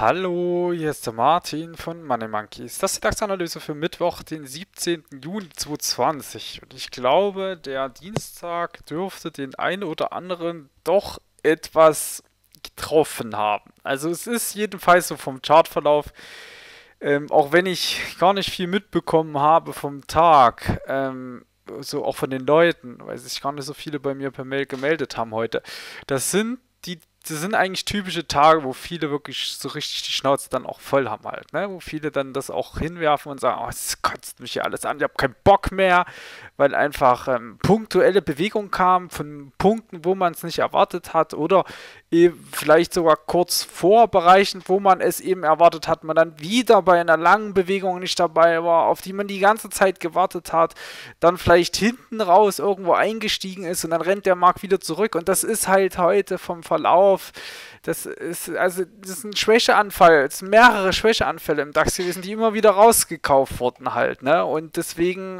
Hallo, hier ist der Martin von Money Monkeys. Das ist die DAX-Analyse für Mittwoch, den 17. Juli 2020. Und ich glaube, der Dienstag dürfte den einen oder anderen doch etwas getroffen haben. Also es ist jedenfalls so vom Chartverlauf, auch wenn ich gar nicht viel mitbekommen habe vom Tag, so auch von den Leuten, weil sich gar nicht so viele bei mir per Mail gemeldet haben heute. Das sind das sind eigentlich typische Tage, wo viele wirklich so richtig die Schnauze dann auch voll haben halt, ne? Wo viele dann das auch hinwerfen und sagen, oh, das kotzt mich hier alles an, ich habe keinen Bock mehr, weil einfach punktuelle Bewegung kam von Punkten, wo man es nicht erwartet hat oder eben vielleicht sogar kurz vor Bereichen, wo man es eben erwartet hat, man dann wieder bei einer langen Bewegung nicht dabei war, auf die man die ganze Zeit gewartet hat, dann vielleicht hinten raus irgendwo eingestiegen ist und dann rennt der Markt wieder zurück und das ist halt heute vom Verlauf. Das ist ein Schwächeanfall. Es sind mehrere Schwächeanfälle im DAX gewesen, die immer wieder rausgekauft wurden halt, ne? Und deswegen,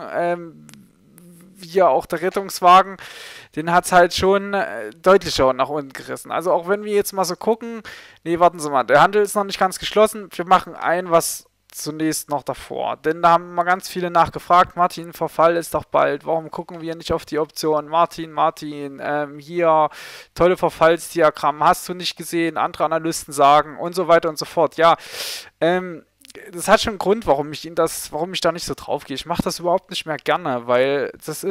hier auch der Rettungswagen, den hat es halt schon deutlicher nach unten gerissen. Also auch wenn wir jetzt mal so gucken, nee, warten Sie mal, der Handel ist noch nicht ganz geschlossen. Wir machen was zunächst noch davor. Denn da haben mal ganz viele nachgefragt, Martin, Verfall ist doch bald, warum gucken wir nicht auf die Option? Martin, hier, tolle Verfallsdiagramm, hast du nicht gesehen, andere Analysten sagen und so weiter und so fort. Ja, das hat schon einen Grund, warum ich da nicht so drauf gehe. Ich mache das überhaupt nicht mehr gerne, weil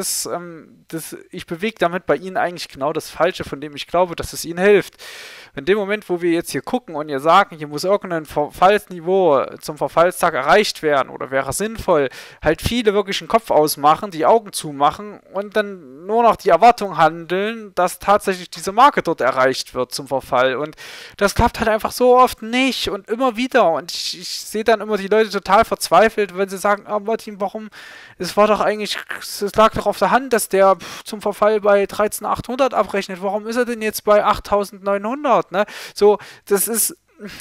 ich bewege damit bei Ihnen eigentlich genau das Falsche, von dem ich glaube, dass es Ihnen hilft. In dem Moment, wo wir jetzt hier gucken und ihr sagen, hier muss irgendein Verfallsniveau zum Verfallstag erreicht werden oder wäre sinnvoll, halt viele wirklich den Kopf ausmachen, die Augen zumachen und dann nur noch die Erwartung handeln, dass tatsächlich diese Marke dort erreicht wird zum Verfall. Und das klappt halt einfach so oft nicht und immer wieder. Und ich sehe dann immer die Leute total verzweifelt, wenn sie sagen, ah, Martin, warum? Es lag doch auf der Hand, dass der zum Verfall bei 13.800 abrechnet. Warum ist er denn jetzt bei 8.900? Ne? So, das ist,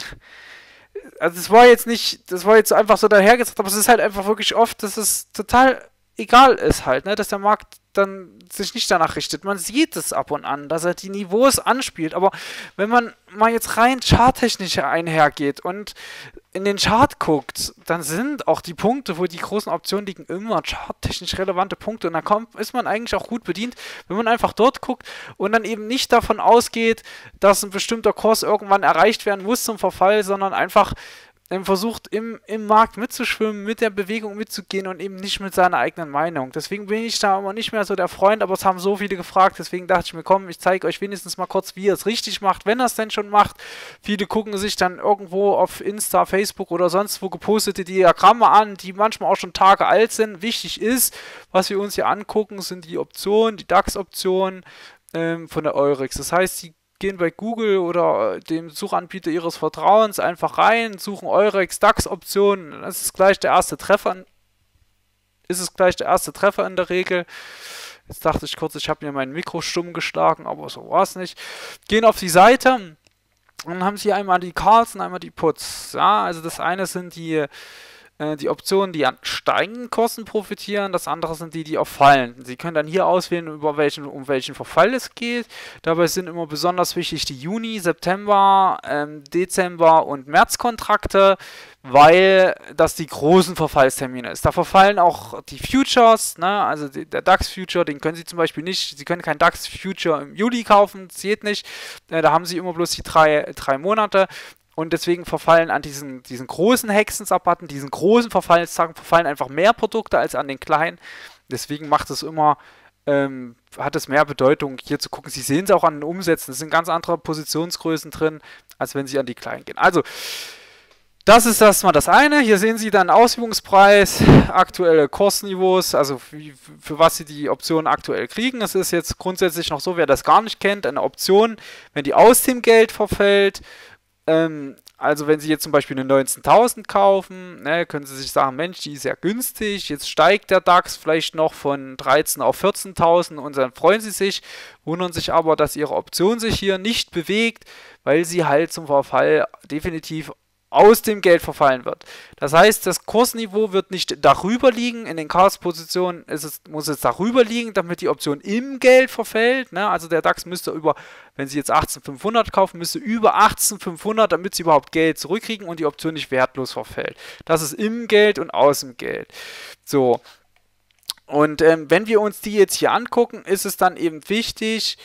also das war jetzt einfach so dahergesagt, aber es ist halt einfach wirklich oft, dass es total egal ist halt, ne, dass der Markt dann sich nicht danach richtet. Man sieht es ab und an, dass er die Niveaus anspielt, aber wenn man mal jetzt rein charttechnisch einhergeht und in den Chart guckt, dann sind auch die Punkte, wo die großen Optionen liegen, immer charttechnisch relevante Punkte und dann ist man eigentlich auch gut bedient, wenn man einfach dort guckt und dann eben nicht davon ausgeht, dass ein bestimmter Kurs irgendwann erreicht werden muss zum Verfall, sondern einfach versucht im Markt mitzuschwimmen, mit der Bewegung mitzugehen und eben nicht mit seiner eigenen Meinung. Deswegen bin ich da immer nicht mehr so der Freund, aber es haben so viele gefragt, deswegen dachte ich mir, komm, ich zeige euch wenigstens mal kurz, wie ihr es richtig macht, wenn ihr es denn schon macht. Viele gucken sich dann irgendwo auf Insta, Facebook oder sonst wo gepostete Diagramme an, die manchmal auch schon Tage alt sind. Wichtig ist, was wir uns hier angucken, sind die Optionen, die DAX-Optionen von der Eurex. Das heißt, die gehen bei Google oder dem Suchanbieter ihres Vertrauens einfach rein, suchen Eurex DAX-Optionen, das ist gleich der erste Treffer. In der Regel. Jetzt dachte ich kurz, ich habe mir mein Mikro stumm geschlagen, aber so war es nicht. Gehen auf die Seite und dann haben sie einmal die Calls und einmal die Puts. Ja, also das eine sind die Optionen, die an steigenden Kursen profitieren, das andere sind die auf fallenden. Sie können dann hier auswählen, um welchen Verfall es geht. Dabei sind immer besonders wichtig die Juni, September, Dezember und März-Kontrakte, weil das die großen Verfallstermine ist. Da verfallen auch die Futures, ne? Also der DAX-Future, den können Sie zum Beispiel nicht, Sie können kein DAX-Future im Juli kaufen, das geht nicht. Da haben Sie immer bloß die drei Monate. Und deswegen verfallen an diesen großen Hexensabbatten, diesen großen Verfallstagen, verfallen einfach mehr Produkte als an den kleinen. Deswegen macht es immer, hat es mehr Bedeutung, hier zu gucken. Sie sehen es auch an den Umsätzen. Es sind ganz andere Positionsgrößen drin, als wenn Sie an die kleinen gehen. Also, das ist erstmal das eine. Hier sehen Sie dann Ausübungspreis, aktuelle Kursniveaus, also für was Sie die Optionen aktuell kriegen. Es ist jetzt grundsätzlich noch so, wer das gar nicht kennt, eine Option, wenn die aus dem Geld verfällt, also wenn Sie jetzt zum Beispiel eine 19.000 kaufen, ne, können Sie sich sagen, Mensch, die ist ja günstig, jetzt steigt der DAX vielleicht noch von 13 auf 14.000 und dann freuen Sie sich, wundern sich aber, dass Ihre Option sich hier nicht bewegt, weil sie halt zum Verfall definitiv aus dem Geld verfallen wird. Das heißt, das Kursniveau wird nicht darüber liegen, in den Calls-Positionen muss es darüber liegen, damit die Option im Geld verfällt. Ne? Also der DAX müsste wenn Sie jetzt 18.500 kaufen, müsste über 18.500, damit Sie überhaupt Geld zurückkriegen und die Option nicht wertlos verfällt. Das ist im Geld und aus dem Geld. So. Und wenn wir uns die jetzt hier angucken, ist es dann eben wichtig,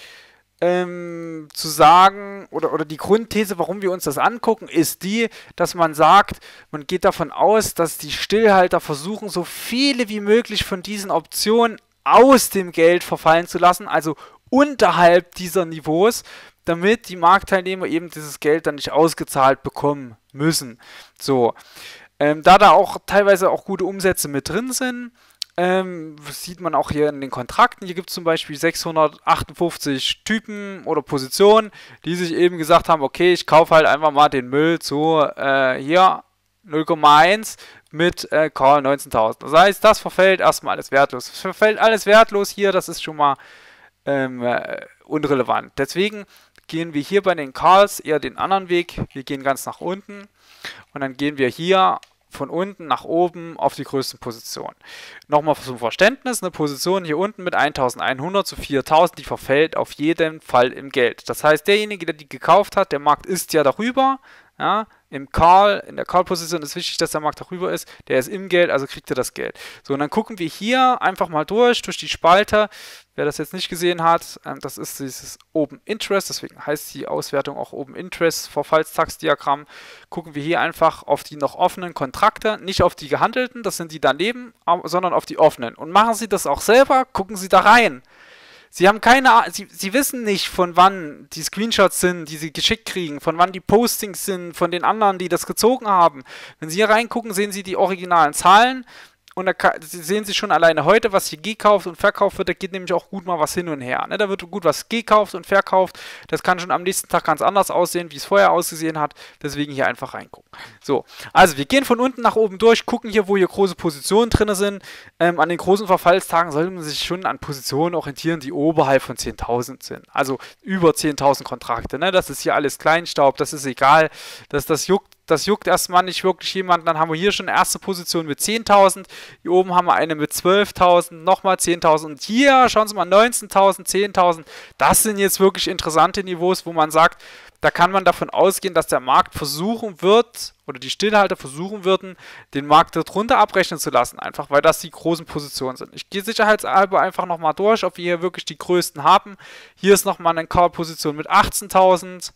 zu sagen, oder die Grundthese, warum wir uns das angucken, ist die, dass man sagt, man geht davon aus, dass die Stillhalter versuchen, so viele wie möglich von diesen Optionen aus dem Geld verfallen zu lassen, also unterhalb dieser Niveaus, damit die Marktteilnehmer eben dieses Geld dann nicht ausgezahlt bekommen müssen. So, da auch teilweise auch gute Umsätze mit drin sind, sieht man auch hier in den Kontrakten. Hier gibt es zum Beispiel 658 Typen oder Positionen, die sich eben gesagt haben, okay, ich kaufe halt einfach mal den Müll zu hier 0,1 mit Call 19.000. Das heißt, das verfällt erstmal alles wertlos. Es verfällt alles wertlos hier, das ist schon mal unrelevant. Deswegen gehen wir hier bei den Calls eher den anderen Weg. Wir gehen ganz nach unten und dann gehen wir hier von unten nach oben auf die größten Positionen. Nochmal zum Verständnis, eine Position hier unten mit 1100 zu 4000, die verfällt auf jeden Fall im Geld. Das heißt, derjenige, der die gekauft hat, der Markt ist ja darüber, ja, in der Call-Position ist wichtig, dass der Markt darüber ist, der ist im Geld, also kriegt er das Geld. So, und dann gucken wir hier einfach mal durch die Spalte. Wer das jetzt nicht gesehen hat, das ist dieses Open Interest, deswegen heißt die Auswertung auch Open Interest, Verfallstagsdiagramm. Gucken wir hier einfach auf die noch offenen Kontrakte, nicht auf die gehandelten, das sind die daneben, sondern auf die offenen. Und machen Sie das auch selber, gucken Sie da rein. Sie haben keine Ahnung, Sie wissen nicht, von wann die Screenshots sind, die Sie geschickt kriegen, von wann die Postings sind, von den anderen, die das gezogen haben. Wenn Sie hier reingucken, sehen Sie die originalen Zahlen und da sehen Sie schon alleine heute, was hier gekauft und verkauft wird, da geht nämlich auch gut mal was hin und her. Ne? Da wird gut was gekauft und verkauft, das kann schon am nächsten Tag ganz anders aussehen, wie es vorher ausgesehen hat, deswegen hier einfach reingucken. So, also wir gehen von unten nach oben durch, gucken hier, wo hier große Positionen drin sind. An den großen Verfallstagen sollte man sich schon an Positionen orientieren, die oberhalb von 10.000 sind, also über 10.000 Kontrakte. Ne? Das ist hier alles Kleinstaub, das ist egal, das juckt erstmal nicht wirklich jemanden. Dann haben wir hier schon eine erste Position mit 10.000. Hier oben haben wir eine mit 12.000, nochmal 10.000. Und hier, schauen Sie mal, 19.000, 10.000. Das sind jetzt wirklich interessante Niveaus, wo man sagt, da kann man davon ausgehen, dass der Markt versuchen wird, oder die Stillhalter versuchen würden, den Markt darunter abrechnen zu lassen. Einfach, weil das die großen Positionen sind. Ich gehe sicherheitshalber einfach nochmal durch, ob wir hier wirklich die größten haben. Hier ist nochmal eine Call-Position mit 18.000.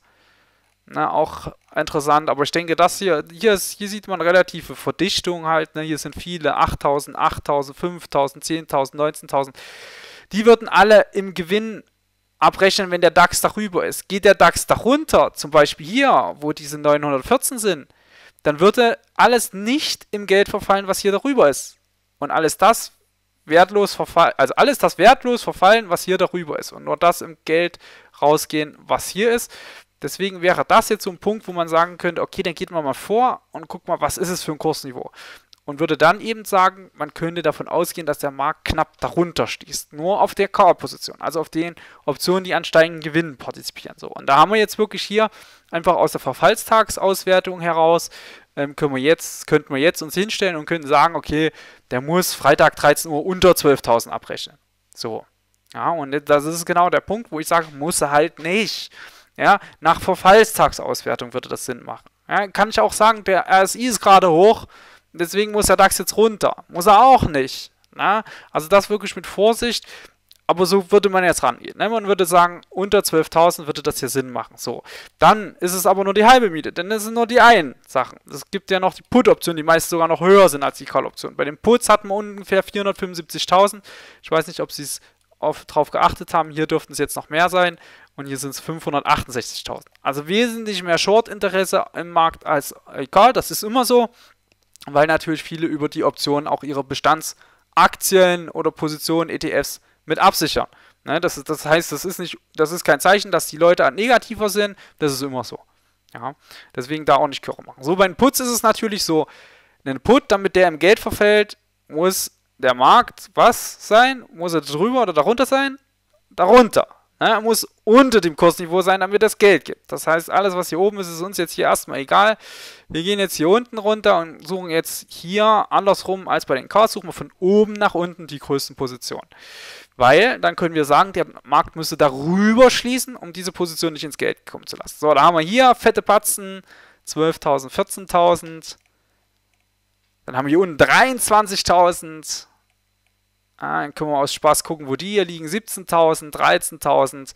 Na, auch interessant, aber ich denke, das hier sieht man relative Verdichtung halt, ne? Hier sind viele, 8.000, 8.000, 5.000, 10.000, 19.000. Die würden alle im Gewinn abrechnen, wenn der DAX darüber ist. Geht der DAX darunter, zum Beispiel hier, wo diese 914 sind, dann würde alles nicht im Geld verfallen, was hier darüber ist. Und alles das wertlos verfallen, also alles das wertlos verfallen, was hier darüber ist. Und nur das im Geld rausgehen, was hier ist. Deswegen wäre das jetzt so ein Punkt, wo man sagen könnte, okay, dann geht man mal vor und guckt mal, was ist es für ein Kursniveau. Und würde dann eben sagen, man könnte davon ausgehen, dass der Markt knapp darunter stieß. Nur auf der Call-Position, also auf den Optionen, die an steigenden Gewinnen partizipieren. So. Und da haben wir jetzt wirklich hier einfach aus der Verfallstagsauswertung heraus, könnten wir jetzt uns hinstellen und könnten sagen, okay, der muss Freitag 13 Uhr unter 12.000 abrechnen. So. Ja, und das ist genau der Punkt, wo ich sage, muss er halt nicht. Ja, nach Verfallstagsauswertung würde das Sinn machen. Ja, kann ich auch sagen, der RSI ist gerade hoch, deswegen muss der DAX jetzt runter. Muss er auch nicht. Na? Also das wirklich mit Vorsicht, aber so würde man jetzt rangehen. Ne? Man würde sagen, unter 12.000 würde das hier Sinn machen. So, dann ist es aber nur die halbe Miete, denn es sind nur die einen Sachen. Es gibt ja noch die Put-Optionen, die meist sogar noch höher sind als die Call-Optionen. Bei den Puts hatten wir ungefähr 475.000. Ich weiß nicht, ob Sie es drauf geachtet haben, hier dürften es jetzt noch mehr sein und hier sind es 568.000. Also wesentlich mehr Short-Interesse im Markt als egal, das ist immer so, weil natürlich viele über die Optionen auch ihre Bestandsaktien oder Positionen, ETFs mit absichern. Ne, das heißt, das ist kein Zeichen, dass die Leute negativer sind, das ist immer so. Ja, deswegen da auch nicht Curre machen. So, bei den Puts ist es natürlich so, ein Put, damit der im Geld verfällt, muss der Markt was sein? Muss er drüber oder darunter sein? Darunter. Er muss unter dem Kursniveau sein, damit das Geld gibt. Das heißt, alles, was hier oben ist, ist uns jetzt hier erstmal egal. Wir gehen jetzt hier unten runter und suchen jetzt hier andersrum als bei den Calls, suchen wir von oben nach unten die größten Positionen. Weil dann können wir sagen, der Markt müsste darüber schließen, um diese Position nicht ins Geld kommen zu lassen. So, da haben wir hier fette Batzen, 12.000, 14.000. Dann haben wir hier unten 23.000. Dann können wir aus Spaß gucken, wo die hier liegen. 17.000, 13.000,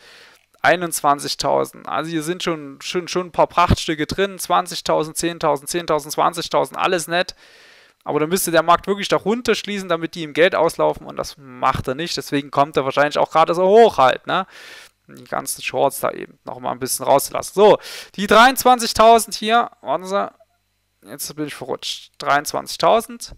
21.000. Also hier sind schon ein paar Prachtstücke drin. 20.000, 10.000, 10.000, 20.000, alles nett. Aber dann müsste der Markt wirklich darunter schließen, damit die im Geld auslaufen. Und das macht er nicht. Deswegen kommt er wahrscheinlich auch gerade so hoch halt, ne? Die ganzen Shorts da eben nochmal ein bisschen rauszulassen. So, die 23.000 hier, warten Sie, jetzt bin ich verrutscht. 23.000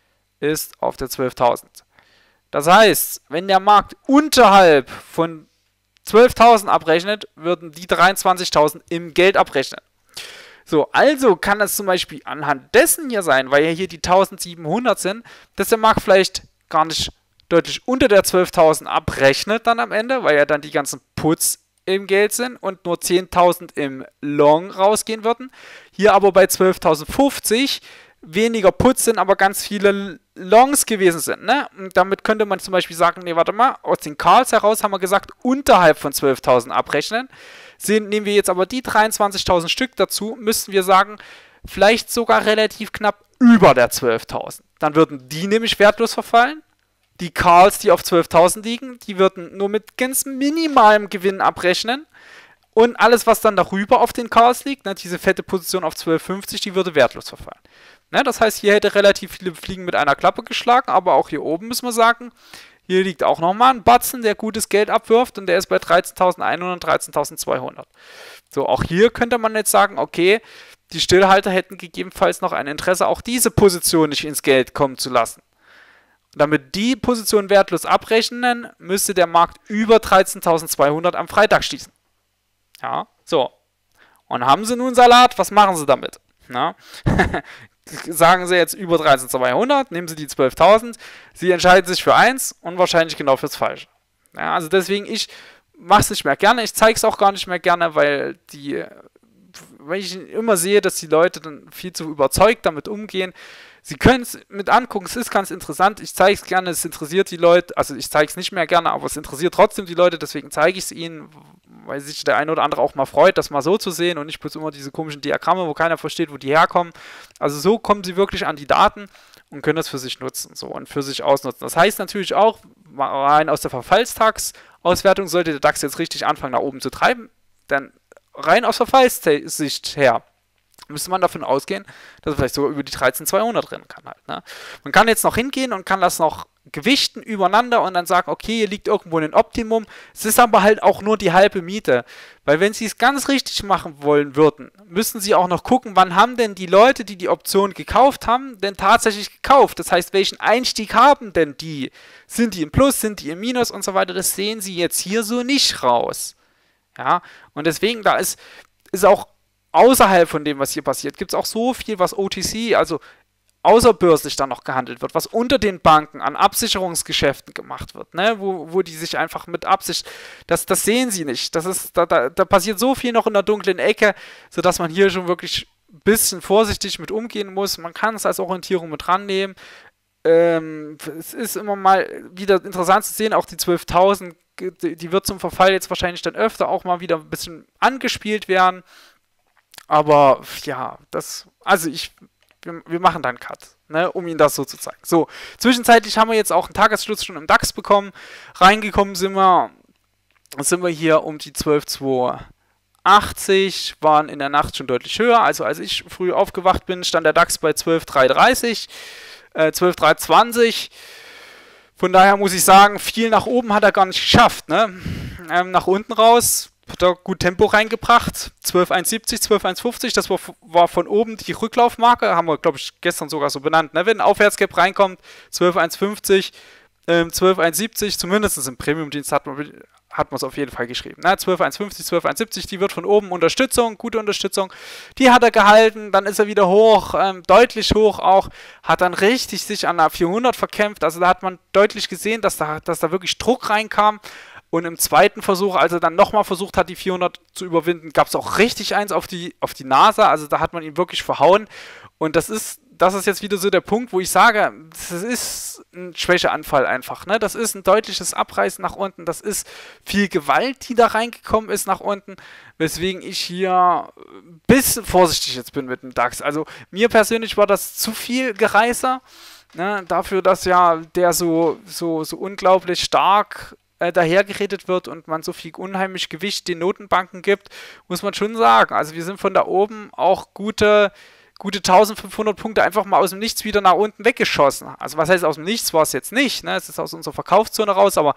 ist auf der 12.000. Das heißt, wenn der Markt unterhalb von 12.000 abrechnet, würden die 23.000 im Geld abrechnen. So, also kann es zum Beispiel anhand dessen hier sein, weil ja hier die 1.700 sind, dass der Markt vielleicht gar nicht deutlich unter der 12.000 abrechnet dann am Ende, weil ja dann die ganzen Puts im Geld sind und nur 10.000 im Long rausgehen würden. Hier aber bei 12.050 weniger Puts sind, aber ganz viele Longs gewesen sind. Ne? Und damit könnte man zum Beispiel sagen, nee, warte mal, aus den Calls heraus haben wir gesagt, unterhalb von 12.000 abrechnen. Nehmen wir jetzt aber die 23.000 Stück dazu, müssten wir sagen, vielleicht sogar relativ knapp über der 12.000. Dann würden die nämlich wertlos verfallen. Die Calls, die auf 12.000 liegen, die würden nur mit ganz minimalem Gewinn abrechnen. Und alles, was dann darüber auf den Calls liegt, ne, diese fette Position auf 12,50, die würde wertlos verfallen. Ne, das heißt, hier hätte relativ viele Fliegen mit einer Klappe geschlagen, aber auch hier oben müssen wir sagen, hier liegt auch nochmal ein Batzen, der gutes Geld abwirft und der ist bei 13.100, 13.200. So, auch hier könnte man jetzt sagen, okay, die Stillhalter hätten gegebenenfalls noch ein Interesse, auch diese Position nicht ins Geld kommen zu lassen. Damit die Position wertlos abrechnen, müsste der Markt über 13.200 am Freitag schließen. Ja, so. Und haben Sie nun Salat, was machen Sie damit? Na? Sagen Sie jetzt über 13.200, nehmen Sie die 12.000, Sie entscheiden sich für eins und wahrscheinlich genau fürs Falsche. Ja, also deswegen, ich mache es nicht mehr gerne, ich zeige es auch gar nicht mehr gerne, weil ich immer sehe, dass die Leute dann viel zu überzeugt damit umgehen. Sie können es mit angucken, es ist ganz interessant, ich zeige es gerne, es interessiert die Leute, also ich zeige es nicht mehr gerne, aber es interessiert trotzdem die Leute, deswegen zeige ich es ihnen, weil sich der eine oder andere auch mal freut, das mal so zu sehen und nicht bloß immer diese komischen Diagramme, wo keiner versteht, wo die herkommen. Also so kommen sie wirklich an die Daten und können das für sich nutzen so und für sich ausnutzen. Das heißt natürlich auch, rein aus der Verfallstagsauswertung sollte der DAX jetzt richtig anfangen nach oben zu treiben, denn rein aus Verfallssicht her müsste man davon ausgehen, dass er vielleicht sogar über die 13.200 rennen kann halt. Ne? Man kann jetzt noch hingehen und kann das noch gewichten übereinander und dann sagen, okay, hier liegt irgendwo ein Optimum. Es ist aber halt auch nur die halbe Miete. Weil wenn Sie es ganz richtig machen wollen würden, müssen Sie auch noch gucken, wann haben denn die Leute, die die Option gekauft haben, denn tatsächlich gekauft. Das heißt, welchen Einstieg haben denn die? Sind die im Plus, sind die im Minus und so weiter? Das sehen Sie jetzt hier so nicht raus. Ja, und deswegen, da ist auch außerhalb von dem, was hier passiert, gibt es auch so viel, was OTC, also außerbörslich dann noch gehandelt wird, was unter den Banken an Absicherungsgeschäften gemacht wird, ne? wo die sich einfach mit Absicht, das sehen sie nicht. Da passiert so viel noch in der dunklen Ecke, sodass man hier schon wirklich ein bisschen vorsichtig mit umgehen muss. Man kann es als Orientierung mit rannehmen. Es ist immer mal wieder interessant zu sehen, auch die 12.000, die wird zum Verfall jetzt wahrscheinlich dann öfter auch mal wieder ein bisschen angespielt werden. Aber ja, wir machen dann einen Cut, ne, um Ihnen das so zu zeigen. So, zwischenzeitlich haben wir jetzt auch einen Tagesschluss schon im DAX bekommen. Reingekommen sind wir hier um die 12.280, waren in der Nacht schon deutlich höher. Also als ich früh aufgewacht bin, stand der DAX bei 12.330, 12.320. Von daher muss ich sagen, viel nach oben hat er gar nicht geschafft. Ne? Nach unten raus hat er gut Tempo reingebracht. 12.170, 12.150, das war von oben die Rücklaufmarke. Haben wir, glaube ich, gestern sogar so benannt. Ne? Wenn ein Aufwärtsgap reinkommt, 12.150, 12.170, zumindest im Premium-Dienst hat man es auf jeden Fall geschrieben. Ne? 12.150, 12.170, die wird von oben Unterstützung, gute Unterstützung. Die hat er gehalten, dann ist er wieder hoch, deutlich hoch auch, hat dann richtig sich an der 400 verkämpft. Also da hat man deutlich gesehen, dass da wirklich Druck reinkam. Und im zweiten Versuch, als er dann nochmal versucht hat, die 400 zu überwinden, gab es auch richtig eins auf die Nase. Also da hat man ihn wirklich verhauen. Und das ist jetzt wieder so der Punkt, wo ich sage, das ist ein Schwächeanfall einfach. Ne? Das ist ein deutliches Abreißen nach unten. Das ist viel Gewalt, die da reingekommen ist nach unten. Weswegen ich hier ein bisschen vorsichtig jetzt bin mit dem DAX. Also mir persönlich war das zu viel Gereißer. Ne? Dafür, dass ja der so unglaublich stark dahergeredet wird und man so viel unheimlich Gewicht den Notenbanken gibt, muss man schon sagen. Also wir sind von da oben auch gute 1500 Punkte einfach mal aus dem Nichts wieder nach unten weggeschossen. Also was heißt aus dem Nichts, war es jetzt nicht. Ne? Es ist aus unserer Verkaufszone raus, aber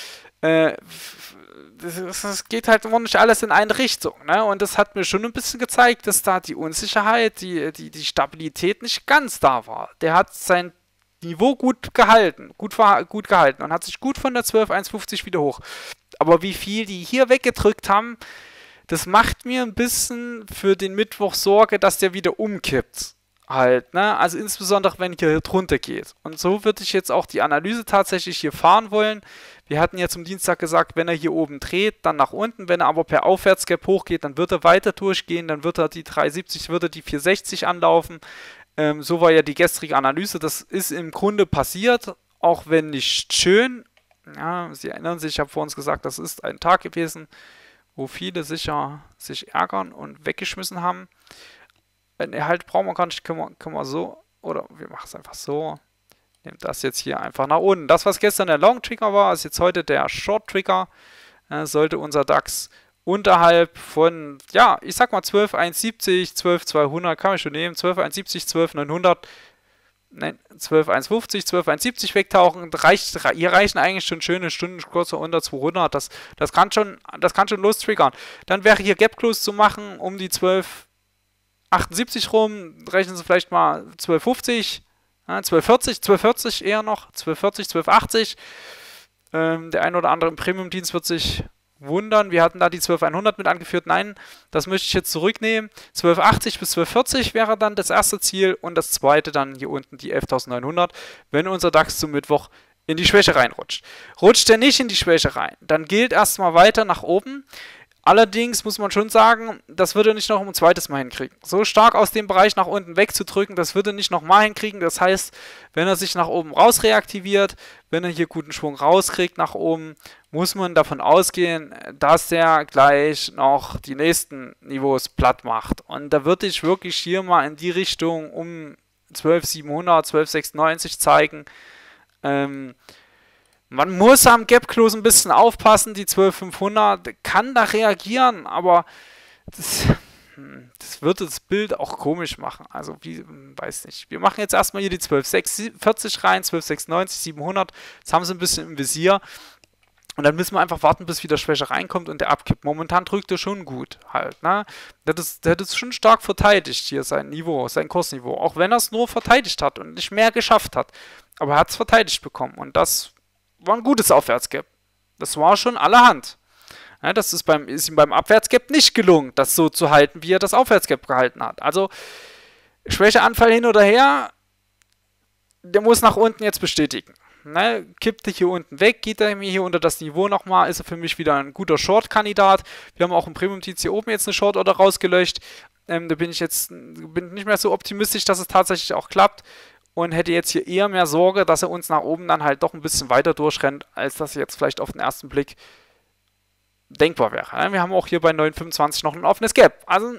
das geht halt immer nicht alles in eine Richtung. Ne? Und das hat mir schon ein bisschen gezeigt, dass da die Unsicherheit, die Stabilität nicht ganz da war. Der hat sein Niveau gut gehalten und hat sich gut von der 12,150 wieder hoch. Aber wie viel die hier weggedrückt haben, das macht mir ein bisschen für den Mittwoch Sorge, dass der wieder umkippt. Halt, ne? Also insbesondere, wenn hier drunter geht. Und so würde ich jetzt auch die Analyse tatsächlich hier fahren wollen. Wir hatten ja zum Dienstag gesagt, wenn er hier oben dreht, dann nach unten. Wenn er aber per Aufwärtsgap hochgeht, dann wird er weiter durchgehen. Dann wird er die 370, wird er die 460 anlaufen. So war ja die gestrige Analyse. Das ist im Grunde passiert, auch wenn nicht schön. Ja, Sie erinnern sich, ich habe vor uns gesagt, das ist ein Tag gewesen, wo viele sicher sich ärgern und weggeschmissen haben. Halt brauchen wir gar nicht, können wir so, oder wir machen es einfach so. Nehmt das jetzt hier einfach nach unten. Das, was gestern der Long Trigger war, ist jetzt heute der Short Trigger. Sollte unser DAX unterhalb von, ja, ich sag mal 12,170, 12,200, kann man schon nehmen, 12,170, 12,900, nein, 12,150, 12,170 wegtauchen. Hier reichen eigentlich schon schöne Stunden kurz unter 200. Das kann schon lostriggern. Dann wäre hier Gap Close zu machen um die 12,78 rum. Rechnen Sie vielleicht mal 12,50, 12,40 eher noch, 12,40, 12,80. Der ein oder andere im Premium-Dienst wird sich wundern, wir hatten da die 12.100 mit angeführt. Nein, das möchte ich jetzt zurücknehmen. 12.80 bis 12.40 wäre dann das erste Ziel und das zweite dann hier unten die 11.900, wenn unser DAX zum Mittwoch in die Schwäche reinrutscht. Rutscht er nicht in die Schwäche rein, dann gilt erstmal weiter nach oben. Allerdings muss man schon sagen, das würde er nicht noch ein zweites Mal hinkriegen. So stark aus dem Bereich nach unten wegzudrücken, das würde er nicht nochmal hinkriegen. Das heißt, wenn er sich nach oben raus reaktiviert, wenn er hier guten Schwung rauskriegt nach oben, muss man davon ausgehen, dass er gleich noch die nächsten Niveaus platt macht. Und da würde ich wirklich hier mal in die Richtung um 12.700, 12.96 zeigen. Man muss am Gap Close ein bisschen aufpassen, die 12.500 kann da reagieren, aber das würde das Bild auch komisch machen. Also, weiß nicht. Wir machen jetzt erstmal hier die 12.640 rein, 12.690, 700. Jetzt haben sie ein bisschen im Visier. Und dann müssen wir einfach warten, bis wieder Schwäche reinkommt und der abkippt. Momentan drückt er schon gut halt, ne? Der hat es schon stark verteidigt hier, sein Niveau, sein Kursniveau. Auch wenn er es nur verteidigt hat und nicht mehr geschafft hat. Aber er hat es verteidigt bekommen und das war ein gutes Aufwärtsgap. Das war schon allerhand. Ja, das ist ihm beim Abwärtsgap nicht gelungen, das so zu halten, wie er das Aufwärtsgap gehalten hat. Also, Schwächeanfall hin oder her, der muss nach unten jetzt bestätigen. Ne, kippte hier unten weg, geht er mir hier unter das Niveau nochmal, ist er für mich wieder ein guter Short-Kandidat. Wir haben auch im Premium-Dienst hier oben jetzt eine Short-Order rausgelöscht. Da bin ich nicht mehr so optimistisch, dass es tatsächlich auch klappt. Und hätte jetzt hier eher mehr Sorge, dass er uns nach oben dann halt doch ein bisschen weiter durchrennt, als das jetzt vielleicht auf den ersten Blick denkbar wäre. Wir haben auch hier bei 9,25 noch ein offenes Gap. Also,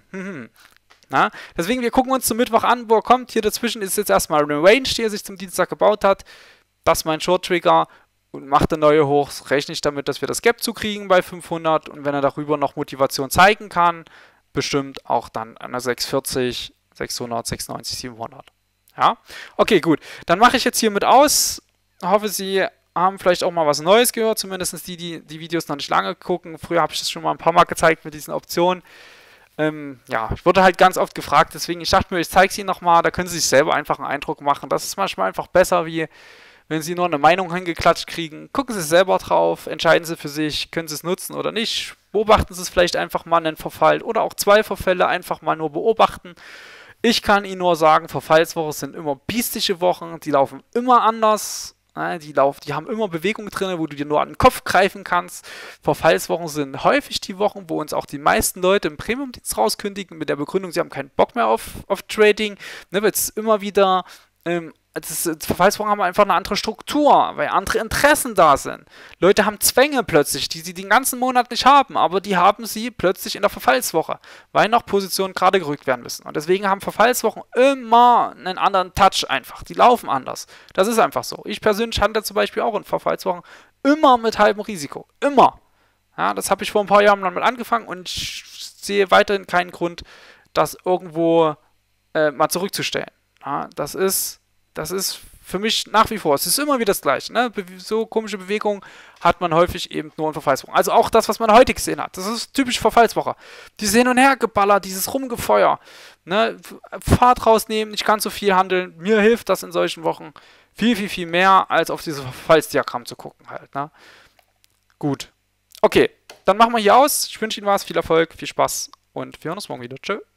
na? Deswegen, wir gucken uns zum Mittwoch an, wo er kommt. Hier dazwischen ist jetzt erstmal eine Range, die er sich zum Dienstag gebaut hat. Das ist mein Short-Trigger und macht eine neue hoch. Rechne ich damit, dass wir das Gap zukriegen bei 500 und wenn er darüber noch Motivation zeigen kann, bestimmt auch dann an der 640, 600, 690, 700. Ja, okay, gut. Dann mache ich jetzt hiermit aus. Hoffe, Sie haben vielleicht auch mal was Neues gehört, zumindest die Videos noch nicht lange gucken. Früher habe ich das schon mal ein paar Mal gezeigt mit diesen Optionen. Ja, ich wurde halt ganz oft gefragt, deswegen ich dachte mir, ich zeige es Ihnen nochmal, da können Sie sich selber einfach einen Eindruck machen. Das ist manchmal einfach besser, wie wenn Sie nur eine Meinung hingeklatscht kriegen. Gucken Sie selber drauf, entscheiden Sie für sich, können Sie es nutzen oder nicht. Beobachten Sie es vielleicht einfach mal einen Verfall oder auch zwei Verfälle einfach mal nur beobachten. Ich kann Ihnen nur sagen, Verfallswochen sind immer biestische Wochen, die laufen immer anders. Die haben immer Bewegung drin, wo du dir nur an den Kopf greifen kannst. Verfallswochen sind häufig die Wochen, wo uns auch die meisten Leute im Premium-Dienst rauskündigen, mit der Begründung, sie haben keinen Bock mehr auf Trading. Ne, weil es immer wieder, Verfallswochen haben einfach eine andere Struktur, weil andere Interessen da sind. Leute haben Zwänge plötzlich, die sie den ganzen Monat nicht haben, aber die haben sie plötzlich in der Verfallswoche, weil noch Positionen gerade gerückt werden müssen. Und deswegen haben Verfallswochen immer einen anderen Touch einfach. Die laufen anders. Das ist einfach so. Ich persönlich handle zum Beispiel auch in Verfallswochen immer mit halbem Risiko. Immer. Ja, das habe ich vor ein paar Jahren mal angefangen und ich sehe weiterhin keinen Grund, das irgendwo mal zurückzustellen. Ja, das ist für mich nach wie vor, es ist immer wieder das Gleiche. Ne? So komische Bewegungen hat man häufig eben nur in Verfallswochen. Also auch das, was man heute gesehen hat. Das ist typisch Verfallswoche. Dieses Hin- und Hergeballert, dieses Rumgefeuer. Ne? Fahrt rausnehmen, nicht ganz so viel handeln. Mir hilft das in solchen Wochen viel, viel, viel mehr, als auf dieses Verfallsdiagramm zu gucken halt. Ne? Gut. Okay, dann machen wir hier aus. Ich wünsche Ihnen was, viel Erfolg, viel Spaß und wir hören uns morgen wieder. Tschö.